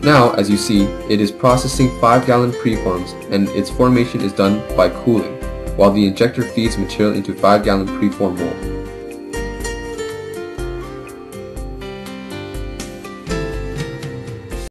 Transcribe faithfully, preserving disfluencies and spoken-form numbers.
Now, as you see, it is processing five gallon preforms and its formation is done by cooling, while the injector feeds material into five gallon preform mold.